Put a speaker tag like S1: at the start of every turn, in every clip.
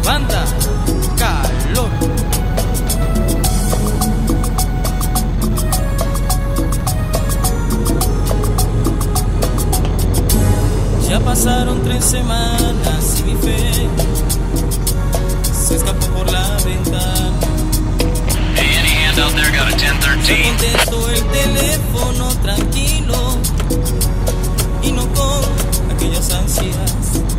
S1: Banda Calor. Ya pasaron 3 semanas y mi fe se escapó por la ventana.
S2: Hey, any hand out there got a 1013?
S1: Yo contesto el teléfono tranquilo y no con aquellas ansias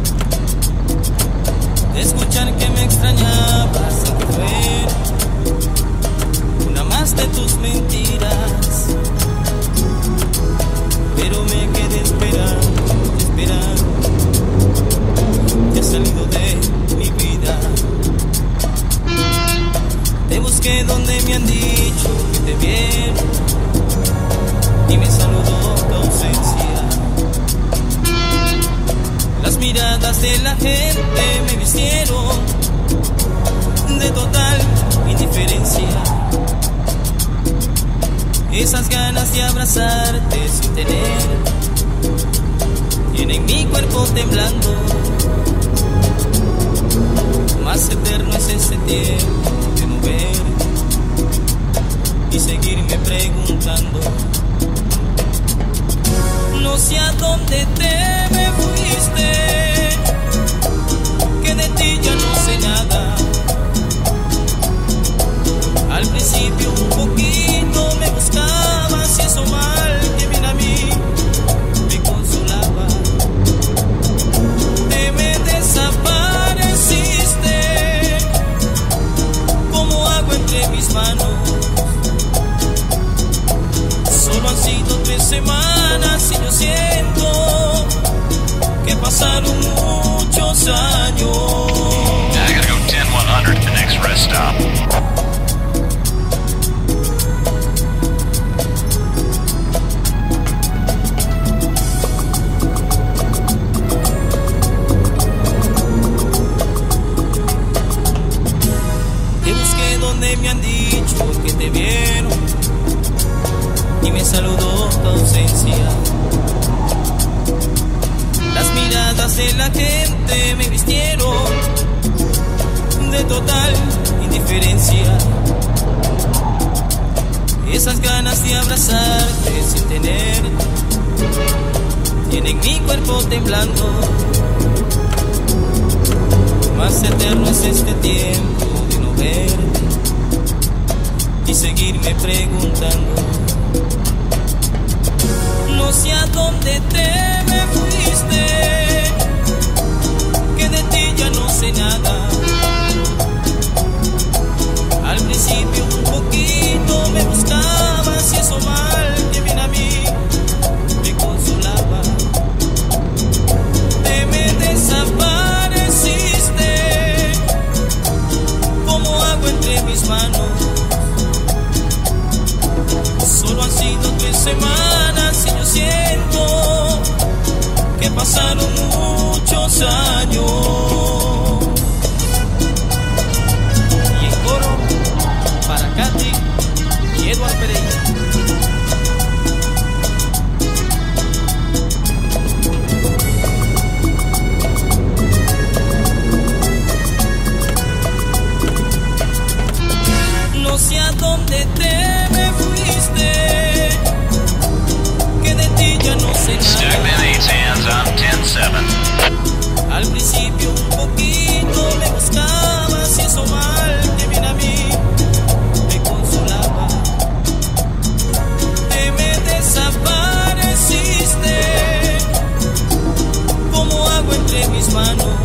S1: de escuchar que me extrañabas sin que fuera una más de tus mentiras. Pero me quedé esperando, te has salido de mi vida. Te busqué donde me han dicho que te vieron y me saludó tu ausencia. Las miradas de la gente me vistieron de total indiferencia. Esas ganas de abrazarte sin tener tienen mi cuerpo temblando. Más eterno es ese tiempo de no ver y seguirme preguntando. No sé a dónde te me fuiste, que de ti ya no sé nada. Al principio un poquito me buscabas y eso mal que bien a mí me consolaba. Te me desapareciste como agua entre mis manos. Solo han sido 3 semanas y yo siento que pasaron muchos años.
S2: I gotta go 10-100 to the next rest stop.
S1: Me han dicho que te vieron y me saludó tu ausencia. Las miradas de la gente me vistieron de total indiferencia. Esas ganas de abrazarte sin tener tienen mi cuerpo temblando. Más eterno es este tiempo de no verte y seguirme preguntando. No sé a dónde te me fuiste, que de ti ya no sé nada. Al principio un poquito me buscabas y eso mal que bien a mí me consolaba. Te me desapareciste como agua entre mis manos. Solo han sido 3 semanas y yo siento que pasaron muchos años. Y en coro para Katy y Eduardo Pereira. No sé a dónde te me fuiste, que de ti ya no sé
S2: Stack them
S1: nada.
S2: 8 hands on 10-7.
S1: Al principio un poquito me buscabas y eso mal que bien a mí me consolaba. Te me desapareciste como agua entre mis manos.